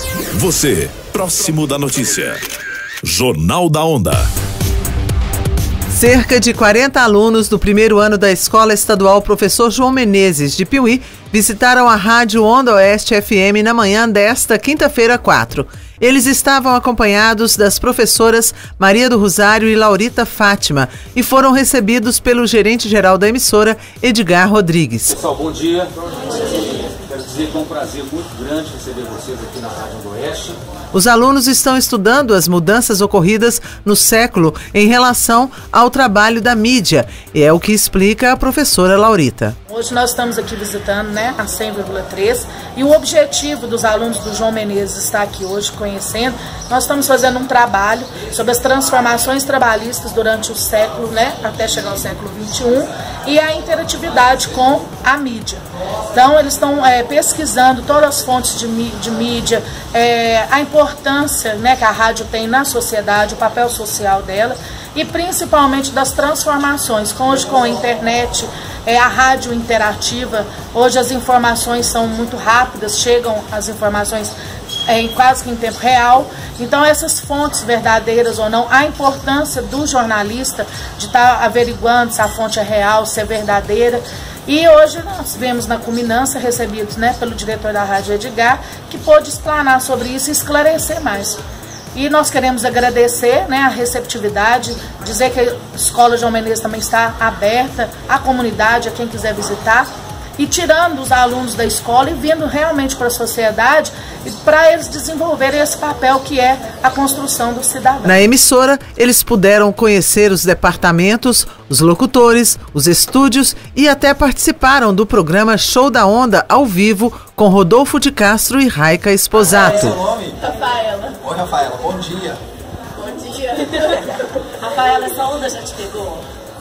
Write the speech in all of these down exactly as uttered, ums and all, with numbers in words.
Você, próximo da notícia. Jornal da Onda. Cerca de quarenta alunos do primeiro ano da Escola Estadual Professor João Menezes, de Piuí, visitaram a Rádio Onda Oeste F M na manhã desta quinta-feira, quatro. Eles estavam acompanhados das professoras Maria do Rosário e Laurita Fátima e foram recebidos pelo gerente-geral da emissora, Edgar Rodrigues. Pessoal, bom dia. Quero dizer que é um prazer muito grande receber vocês aqui na Rádio Onda Oeste. Os alunos estão estudando as mudanças ocorridas no século em relação ao trabalho da mídia, e é o que explica a professora Laurita. Hoje nós estamos aqui visitando, né, a cem vírgula três, e o objetivo dos alunos do João Menezes estar aqui hoje conhecendo. Nós estamos fazendo um trabalho sobre as transformações trabalhistas durante o século, né, até chegar ao século vinte e um, e a interatividade com a mídia. Então eles estão é, pesquisando todas as fontes de, de mídia, é, a importância, né, que a rádio tem na sociedade, o papel social dela, e principalmente das transformações. Hoje com a internet, é, a rádio interativa, hoje as informações são muito rápidas, chegam as informações é, em quase que em tempo real. Então essas fontes verdadeiras ou não, a importância do jornalista de estar averiguando se a fonte é real, se é verdadeira. E hoje nós vemos na culminância, recebidos, né, pelo diretor da Rádio Edgar, que pôde explanar sobre isso e esclarecer mais. E nós queremos agradecer, né, a receptividade, dizer que a Escola João Menezes também está aberta à comunidade, a quem quiser visitar, e tirando os alunos da escola e vindo realmente para a sociedade, para eles desenvolverem esse papel que é a construção do cidadão. Na emissora, eles puderam conhecer os departamentos, os locutores, os estúdios e até participaram do programa Show da Onda ao vivo com Rodolfo de Castro e Raica Esposato. Qual é seu nome? Rafaela. Oi, Rafaela, bom dia. Bom dia. Rafaela, essa onda já te pegou?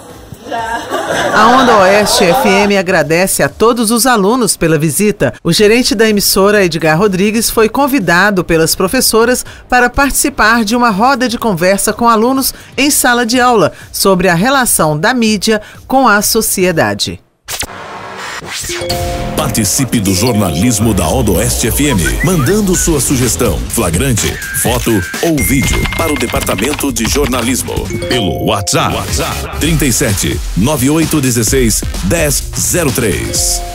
Já. A Onda Oeste F M agradece a todos os alunos pela visita. O gerente da emissora, Edgar Rodrigues, foi convidado pelas professoras para participar de uma roda de conversa com alunos em sala de aula sobre a relação da mídia com a sociedade. Participe do jornalismo da Onda Oeste F M, mandando sua sugestão, flagrante, foto ou vídeo para o departamento de jornalismo pelo WhatsApp, WhatsApp trinta e sete, nove oito um seis, um zero zero três.